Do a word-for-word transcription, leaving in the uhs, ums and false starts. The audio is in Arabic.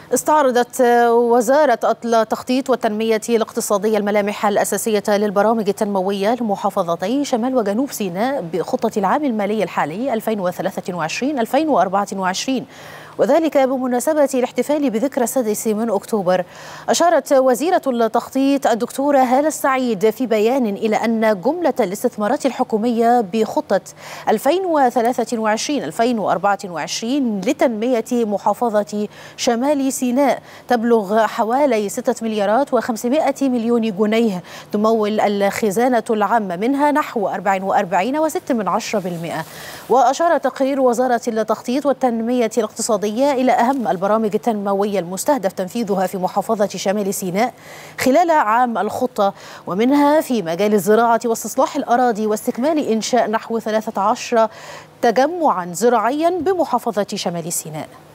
استعرضت وزارة التخطيط والتنمية الاقتصادية الملامح الأساسية للبرامج التنموية لمحافظتي شمال وجنوب سيناء بخطة العام المالي الحالي ألفين وثلاثة وعشرين ألفين وأربعة وعشرين، وذلك بمناسبة الاحتفال بذكرى السادس من أكتوبر. أشارت وزيرة التخطيط الدكتورة هالة السعيد في بيان إلى أن جملة الاستثمارات الحكومية بخطة ألفين وثلاثة وعشرين ألفين وأربعة وعشرين لتنمية محافظة شمال سيناء تبلغ حوالي ستة مليارات وخمسمائة مليون جنيه، تمول الخزانة العامة منها نحو أربعة وأربعين فاصلة ستة من عشرة بالمئة. وأشار تقرير وزارة التخطيط والتنمية الاقتصادية إلى أهم البرامج التنموية المستهدف تنفيذها في محافظة شمال سيناء خلال عام الخطة، ومنها في مجال الزراعة واستصلاح الأراضي واستكمال إنشاء نحو ثلاثة عشر تجمعا زراعيا بمحافظة شمال سيناء.